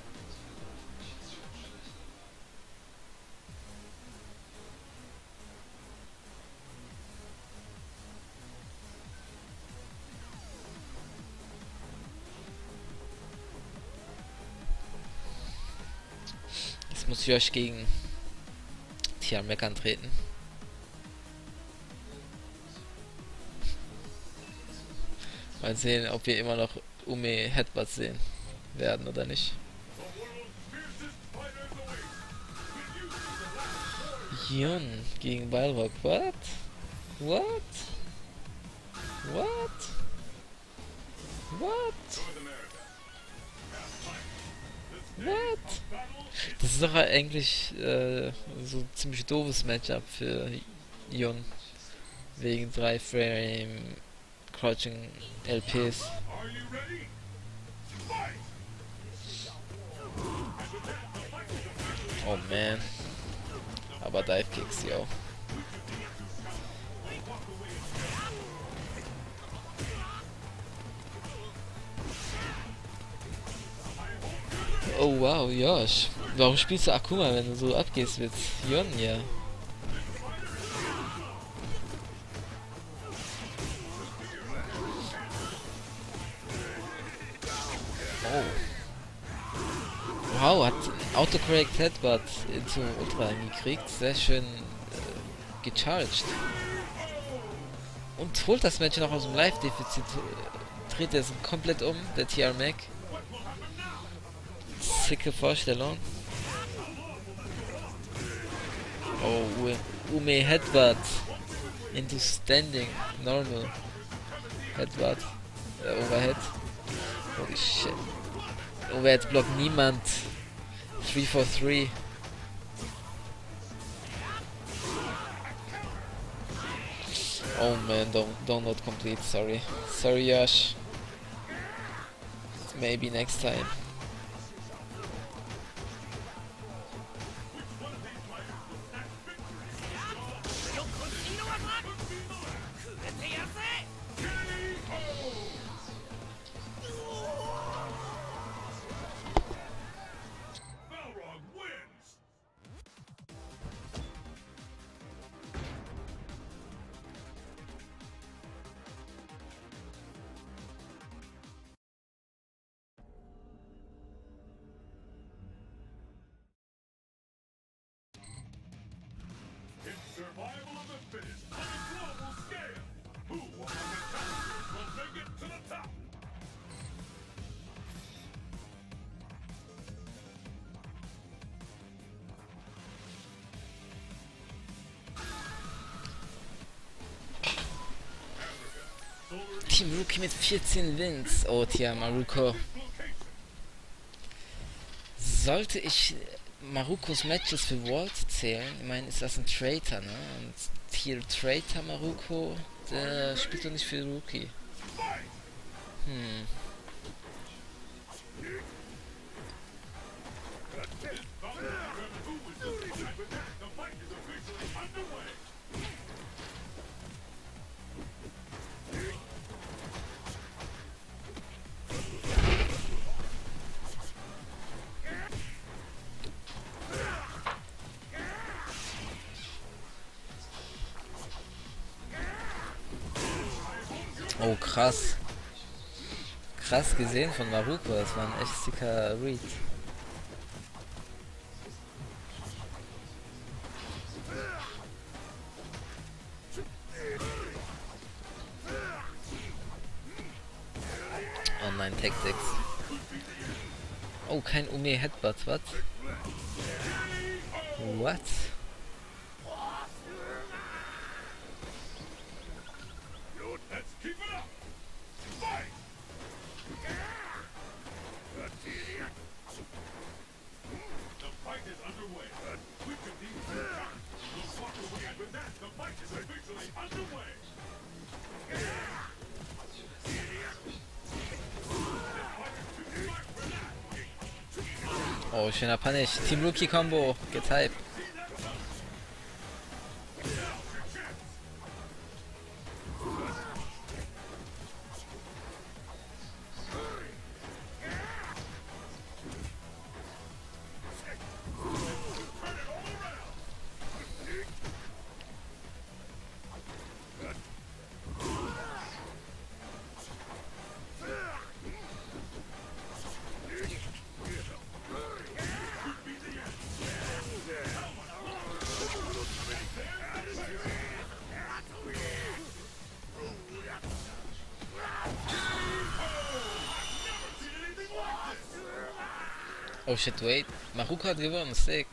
A: Jetzt muss Josh gegen Tia Meckern treten. Mal sehen, ob wir immer noch Ume Headbutt sehen werden oder nicht. Yun gegen Balrog. What? What? What? What? What? Das ist doch eigentlich äh, so ein ziemlich doofes Matchup für Yun. Wegen drei Frame Crouching L Ps. Oh man. Aber Dive Kicks, yo. Oh wow, Josh. Warum spielst du Akuma, wenn du so abgehst mit Jon, Oh. Wow, hat Autocorrect Headbutt into Ultra hingekriegt. Sehr schön äh, gecharged. Und holt das Match noch aus dem Live-Defizit. Dreht er es komplett um, der T R Mac. Sicke Vorstellung. Oh, Ume Headbutt. Into Standing. Normal. Headbutt. Äh, Overhead. Holy shit. Overhead blockt niemand. three for three. Oh man, don't, don't not complete, sorry. Sorry, Josh. Maybe next time.
B: Survival of the fittest on a global scale. Who among the talents will make it to the top?
A: Team Rookie mit vierzehn Wins. Oh, Tia Maruko. Sollte ich Marukos Matches für World zählen? Ich meine, ist das ein Traitor, ne? Und Tier Traitor Maruko, der spielt doch nicht für Rookie. Hm. Oh, krass. Krass gesehen von Maruko, das war ein echt sicker Read. Online Tactics. Oh, kein Ume Headbutt, what? What? Oh, schöner Punish. Team Rookie Combo. Getyped. Oh shit, wait. Maruko hat gewonnen, sick.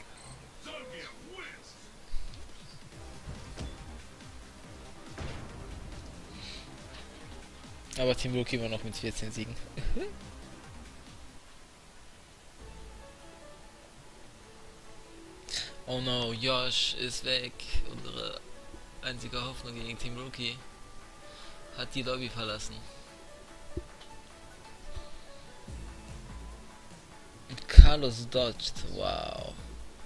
A: Aber Team Rookie immer noch mit vierzehn Siegen. Oh no, Josh ist weg. Unsere einzige Hoffnung gegen Team Rookie, hat die Lobby verlassen. Und Carlos dodged. Wow.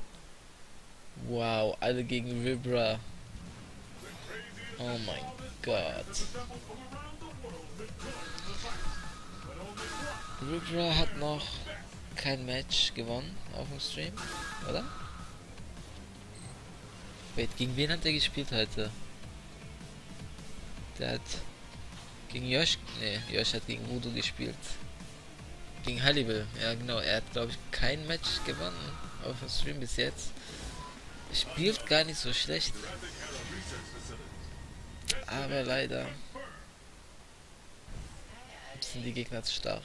A: Wow, alle gegen Vibra. Oh mein Gott. Vibra hat noch kein Match gewonnen auf dem Stream, oder? Wait, gegen wen hat er gespielt heute? Der hat gegen Josh, ne, Josh hat gegen Voodoo gespielt. Gegen Hannibal, ja genau, er hat glaube ich kein Match gewonnen auf dem Stream bis jetzt. Er spielt gar nicht so schlecht. Aber leider sind die Gegner zu stark.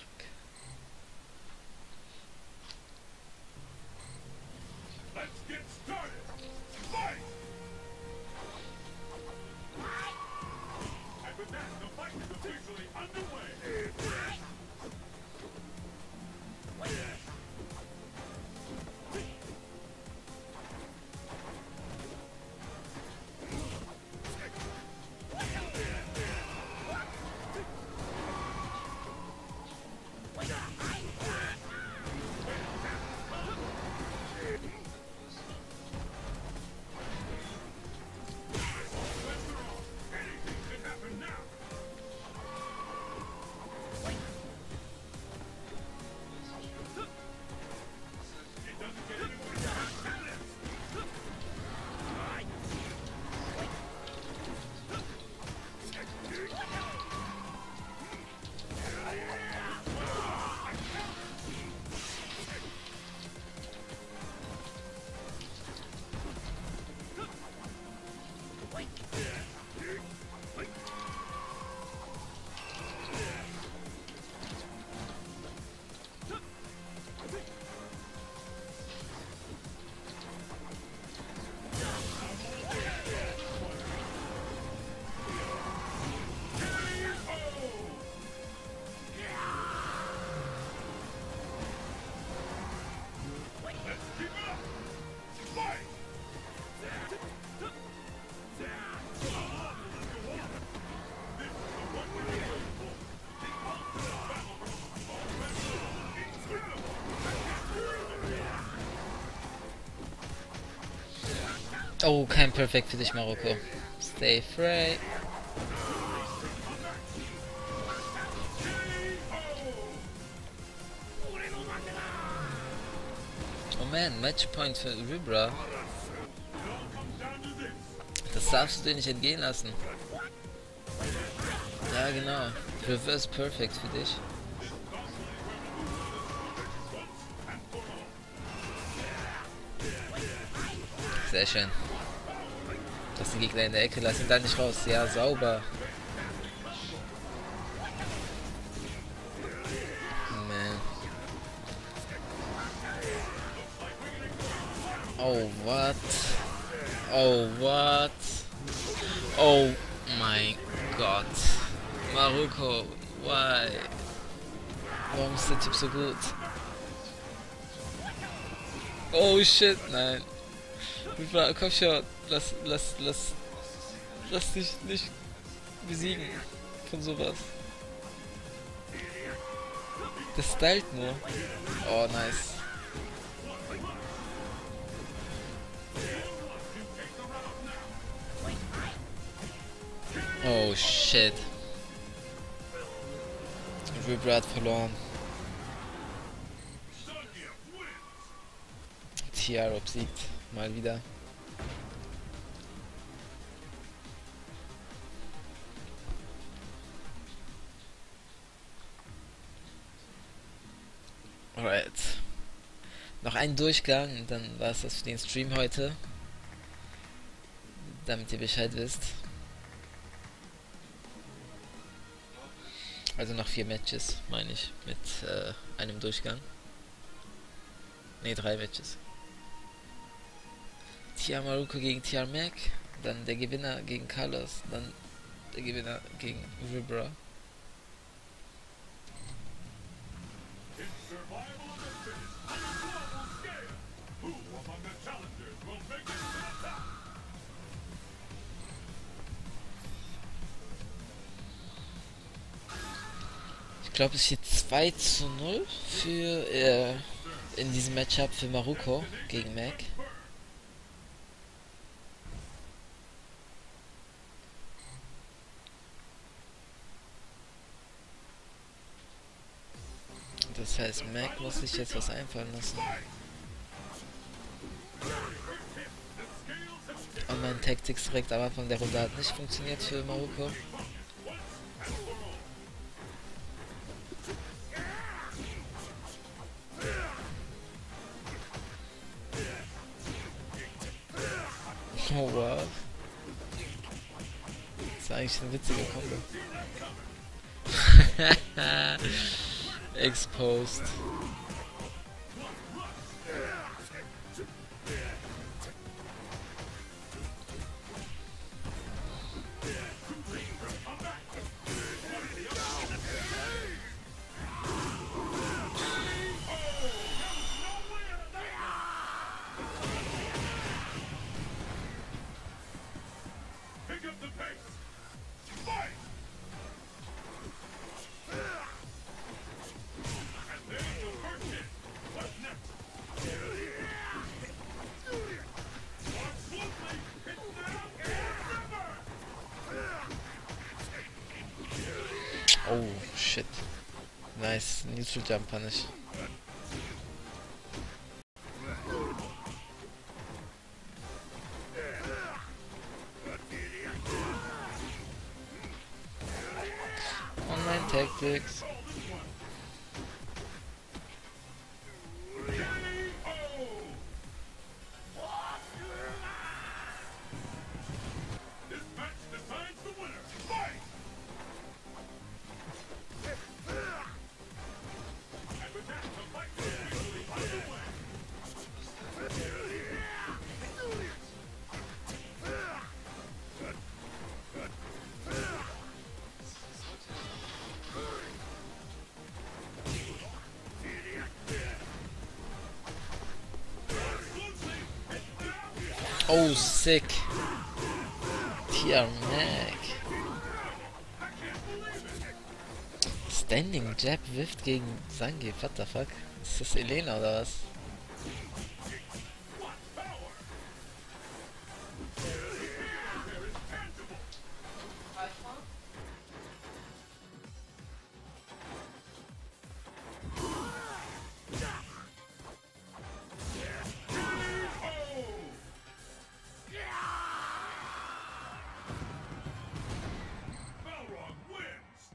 A: Oh, kein Perfekt für dich, Marokko. Stay free. Oh man, Matchpoint für Vibra. Das darfst du dir nicht entgehen lassen. Ja, genau. Reverse Perfect für dich. Sehr schön. Lass den Gegner in der Ecke, lass ihn da nicht raus. Ja, sauber. Man. Oh, what? Oh, what? Oh, mein Gott. Marokko, why? Warum ist der Typ so gut? Oh, shit, nein. Komm schon, lass, lass, lass, lass dich nicht besiegen von sowas. Das stylt nur. Oh, nice. Oh, shit. Vibra hat verloren. Tiara obsiegt. Mal wieder. Alright. Noch ein Durchgang und dann war es das für den Stream heute. Damit ihr Bescheid wisst. Also noch vier Matches, meine ich, mit äh, einem Durchgang. Ne, drei Matches. Tia Marokko gegen Tia Mac, dann der Gewinner gegen Carlos, dann der Gewinner gegen Vibra. Ich glaube, es steht zwei zu null für äh, in diesem Matchup für Maruko gegen Mac. Das heißt, Mac muss sich jetzt was einfallen lassen. Online Tactics direkt am Anfang der Runde hat nicht funktioniert für Maruko. Oh wow. Das ist eigentlich eine witzige Kombo. Exposed.
B: Pick up the pace. Fight! And there's the first hit. What's next? Walk smoothly. Hit down and never.
A: Oh shit. Nice. Neutral Jump punish. Online Tactics.
B: This match decides the winner. Fight! And with that, the fight is officially underway.
A: Oh, sick. Tia Mac. Standing Jab Whiffed gegen Zangief. What the fuck? Ist das Elena oder was?
B: Balrog wins!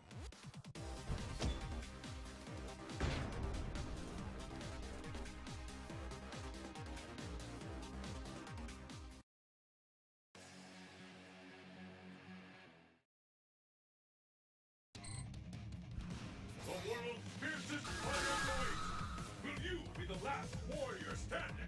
B: The world's fiercest fighter awaits. Will you be the last warrior standing?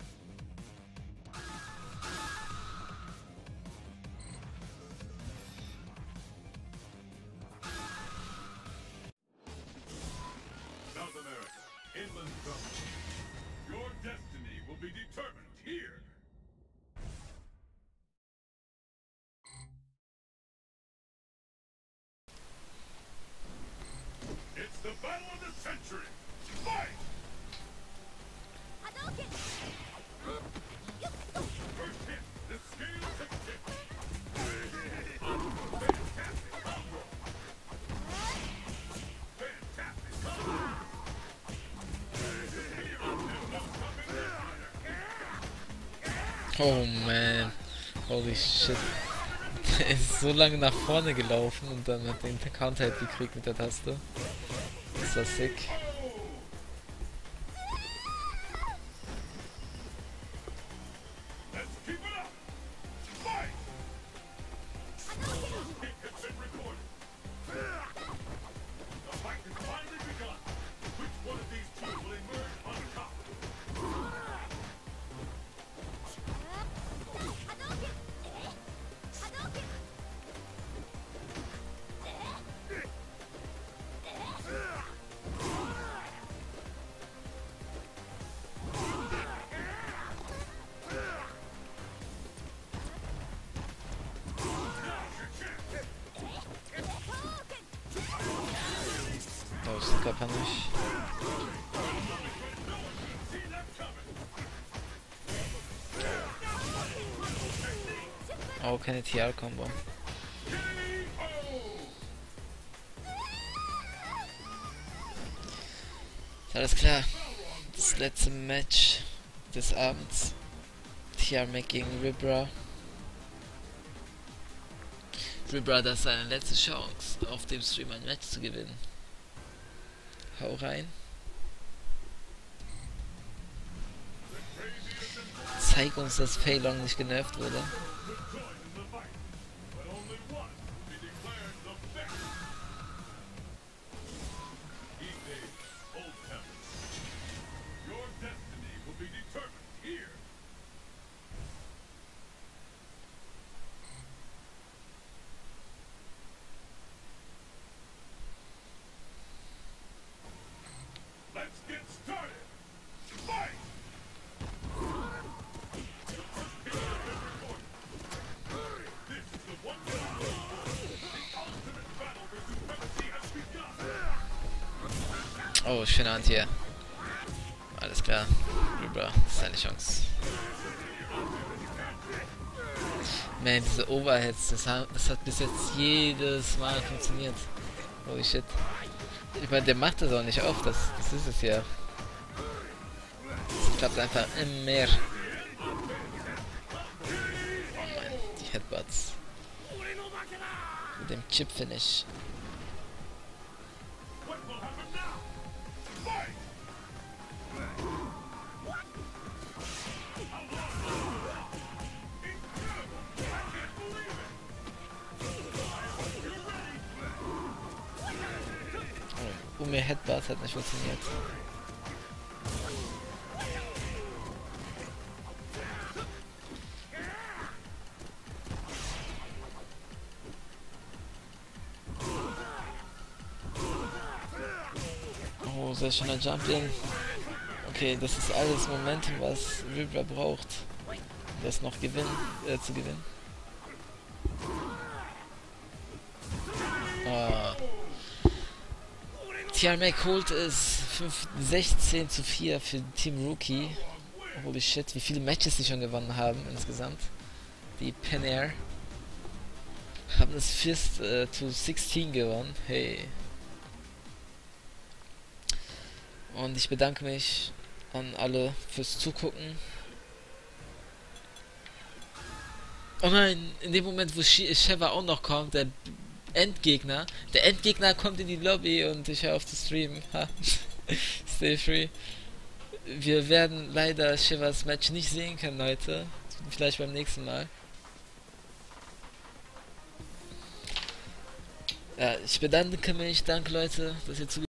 B: South America, inland zone. Your destiny will be determined here. It's the battle of the century. Fight! First hit, the scales have tipped. Fantastic combo. Fantastic combo.
A: Oh man. Holy shit. Der ist so lange nach vorne gelaufen und dann hat den Account halt gekriegt mit der Taste. Das war sick.
B: Let's keep it up. Fight! Kick has been recorded. The fight has finally begun. Which one of these two will emerge on top?
A: Körper nicht. Oh, keine T R-Kombo. Alles klar. Das letzte Match des Abends. T R Mac gegen Ribra. Ribra, das ist seine letzte Chance, auf dem Stream ein Match zu gewinnen. Hau rein. Zeig uns, dass Fei Long nicht genervt wurde.
B: Let's get started. Fight! This is the one battle. The ultimate battle for supremacy has begun.
A: Oh, schöne Hand hier. Alles klar. Ribra, das ist seine Chance. Man, diese Overheads, das hat, das hat bis jetzt jedes Mal funktioniert. Holy shit. Ich meine, der macht das auch nicht auf, das, das ist es ja. Es klappt einfach immer mehr. Oh Mann, die Headbutts. Mit dem Chip-Finish.
B: What will happen now? Fight!
A: Oh, Ume Headbutt hat nicht funktioniert. Oh, sehr schöner Jump-In. Okay, das ist alles Momentum, was Ribra braucht, um das noch gewinnen, äh, zu gewinnen. Oh. T R Mac holt es sechzehn zu vier für Team Rookie. Holy shit, wie viele Matches sie schon gewonnen haben insgesamt. Die Pen Air haben es Fist äh, zu sechzehn gewonnen. Hey. Und ich bedanke mich an alle fürs Zugucken. Oh nein, in dem Moment, wo Sheva auch noch kommt, der Endgegner. Der Endgegner kommt in die Lobby und ich höre auf zu streamen. Stay free. Wir werden leider Shevas Match nicht sehen können heute. Vielleicht beim nächsten Mal. Ja, ich bedanke mich. Danke Leute, dass ihr zugeschaut habt.